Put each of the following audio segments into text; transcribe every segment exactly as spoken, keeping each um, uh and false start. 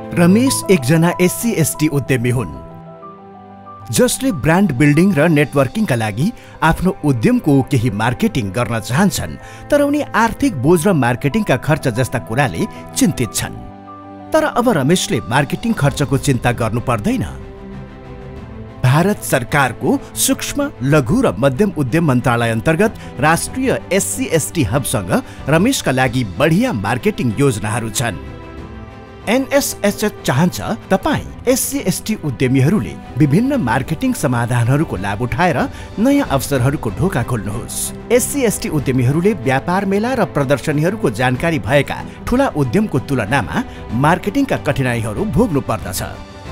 रमेश एकजना SC ST उद्यमी हुन् जसले ब्रान्ड बिल्डिङ र नेटवर्किङका लागि आफ्नो उद्यमको केही मार्केटिङ गर्न चाहन्छन्, तर उनी आर्थिक बोझ र मार्केटिङका खर्च जस्ता कुराले चिन्तित छन्। तर अब रमेशले मार्केटिङ खर्चको चिन्ता गर्नु पर्दैन। भारत सरकारको सूक्ष्म, लघु र मध्यम उद्यम मन्त्रालय अन्तर्गत राष्ट्रिय एससी एसटी हबसँग रमेशका लागि बढिया मार्केटिङ योजनाहरू छन्। एनएसएचएच चाहन्छ तपाई एससी एसटी उद्यमीहरूले विभिन्न मार्केटिङ समाधानहरूको लाभ उठाएर नयाँ अवसरहरूको ढोका खोल्नुहोस्। एससी एसटी उद्यमीहरूले व्यापार मेला र प्रदर्शनीहरूको जानकारी भएका ठूला उद्यमको तुलनामा मार्केटिङका कठिनाइहरू भोग्नु पर्दछ।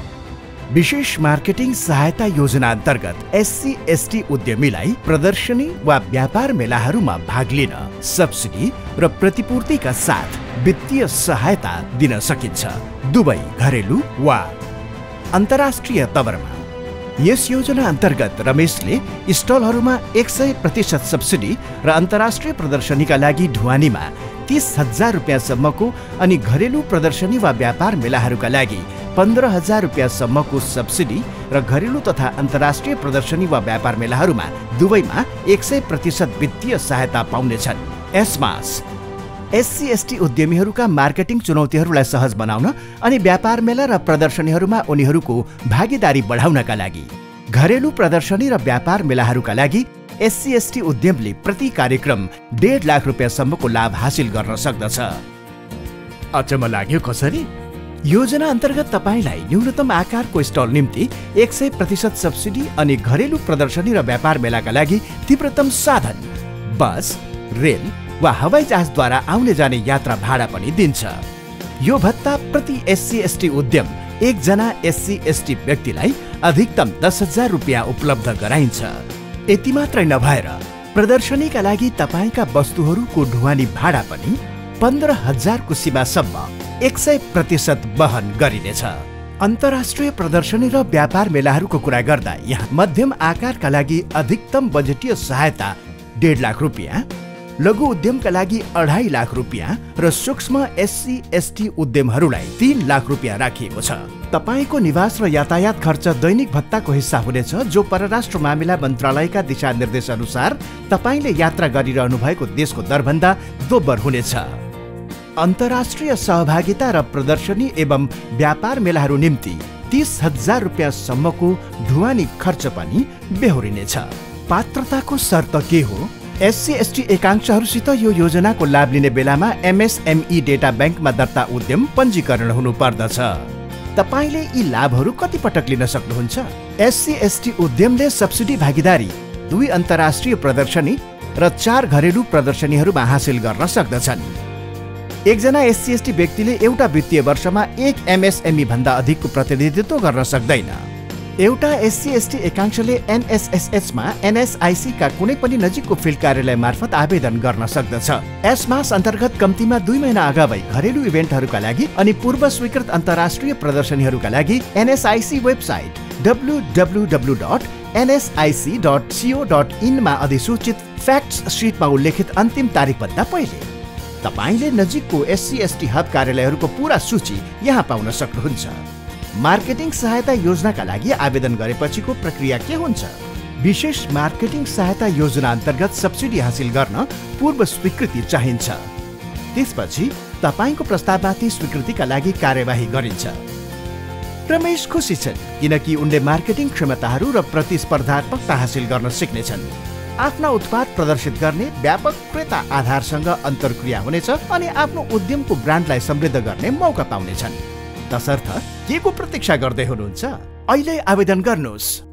विशेष मार्केटिङ सहायता योजना अन्तर्गत एससी एसटी उद्यमीलाई प्रदर्शनी वा व्यापार मेलाहरूमा भाग लिन सब्सिडी र प्रतिपूर्तिका साथ वित्तीय सहायता दिन सकिन्छ, दुवै घरेलु वा अन्तर्राष्ट्रिय तवरमा। यस योजना अन्तर्गत रमेशले स्टलहरूमा एक सय प्रतिशत सब्सिडी र अन्तर्राष्ट्रिय प्रदर्शनीका लागि ढुवानीमा तीस हजार रुपियाँसम्मको अनि घरेलु प्रदर्शनी वा व्यापार मेलाहरूका लागि पन्ध्र हजार रुपियाँसम्मको सब्सिडी र घरेलु तथा अन्तर्राष्ट्रिय प्रदर्शनी वा व्यापार मेलाहरूमा दुवैमा एक सय प्रतिशत वित्तीय सहायता पाउनेछन्। एसमास एससी एसटी उद्यमीहरूका मार्केटिङ चुनौतीहरूलाई सहज बनाउन अनि व्यापार मेला र प्रदर्शनीहरूमा उनीहरूको भागीदारी बढाउनका लागि घरेलु प्रदर्शनी र व्यापार मेलाहरूका लागि एससी एसटी उद्यमले प्रति कार्यक्रम डेढ लाख रुपियाँसम्मको लाभ हासिल गर्न सक्दछ। अचम्म लाग्यो कसरी? योजना अन्तर्गत तपाईलाई न्यूनतम आकारको स्टल निम्ति एक सय प्रतिशत सब्सिडी अनि घरेलु प्रदर्शनी र व्यापार मेलाका लागि तीव्रतम साधन, बस, रेल वा हवाई जहाजद्वारा आउने जाने यात्रा भाडा पनि दिन्छ। यो भत्ता प्रति एससी एसटी उद्यम एकजना एससी एसटी व्यक्तिलाई अधिकतम दस हजार रुपियाँ उपलब्ध गराइन्छ। यति मात्रै नभएर प्रदर्शनीका लागि तपाईँका वस्तुहरूको ढुवानी भाडा पनि पन्ध्र हजारको सीमासम्म एक सय प्रतिशत वहन गरिनेछ। अन्तर्राष्ट्रिय प्रदर्शनी र व्यापार मेलाहरूको कुरा गर्दा यहाँ मध्यम आकारका लागि अधिकतम बजेटीय सहायता डेढ लाख रुपियाँ, लघु उद्यमका लागि अढाई लाख रुपियाँ र सूक्ष्म एससी एसटी उद्यमहरूलाई तीन लाख रुपियाँ राखिएको छ। तपाईँको निवास र यातायात खर्च दैनिक भत्ताको हिस्सा हुनेछ, जो परराष्ट्र मामिला मन्त्रालयका दिशानिर्देश अनुसार तपाईँले यात्रा गरिरहनु भएको देशको दरभन्दा दोब्बर हुनेछ। अन्तर्राष्ट्रिय सहभागिता र प्रदर्शनी एवं व्यापार मेलाहरू निम्ति तीस हजार रुपियाँसम्मको ढुवानी खर्च पनि बेहोरिनेछ। पात्रताको शर्त के हो? एससी एसटी एकांशहरूसित यो योजनाको लाभ लिने बेलामा एमएसएमई डेटा ब्याङ्कमा दर्ता उद्यम पञ्जीकरण हुनु पर्दछ। तपाईले यी लाभहरू कति पटक लिन सक्नुहुन्छ? एससी एसटी उद्यमले सब्सिडी भागीदारी दुई अन्तर्राष्ट्रिय प्रदर्शनी र चार घरेलु प्रदर्शनीहरूमा हासिल गर्न सक्दछन्। एकजना एससी एसटी व्यक्तिले एउटा वित्तीय वर्षमा एक एमएसएमई भन्दा अधिकको प्रतिनिधित्व गर्न सक्दैन। एउटा एससी एसटी एकांशले एनएसएसएचमा एनएसआईसी का कुनै पनि नजिकको फिल्ड कार्यालय मार्फत आवेदन गर्न सक्दछ। एसमास अन्तर्गत कम्तीमा दुई महिना अगावै घरेलु इभेन्टहरूका लागि अनि पूर्व स्वीकृत अन्तर्राष्ट्रिय प्रदर्शनीहरूका लागि NSIC website W W W dot NSIC dot CO dot in मा अधिसूचित फ्याक्ट्स शीटमा उल्लेखित अन्तिम तारिखभन्दा पहिले तपाईले नजिकको एससी एसटी हब कार्यालयहरूको पूरा सूची यहाँ पाउन सक्नुहुन्छ। मार्केटिङ सहायता योजनाका लागि आवेदन गरेपछिको प्रक्रिया के हुन्छ? विशेष मार्केटिङ सहायता योजना अन्तर्गत सब्सिडी हासिल गर्न पूर्व स्वीकृति चाहिन्छ। त्यसपछि तपाईको प्रस्तावमाथि स्वीकृतिका लागि कार्यवाही गरिन्छ। रमेश खुसी छन् किनकि उनले मार्केटिङ क्षमताहरू र प्रतिस्पर्धात्मकता हासिल गर्न सिक्नेछन्। आफ्ना उत्पाद प्रदर्शित गर्ने व्यापक क्रेता आधारसँग अन्तर्क्रिया हुनेछ अनि आफ्नो उद्यमको ब्रान्डलाई समृद्ध गर्ने मौका पाउनेछन्। तसर्थ के को प्रतीक्षा गर्दै हुनुहुन्छ? अहिले आवेदन गर्नुहोस्।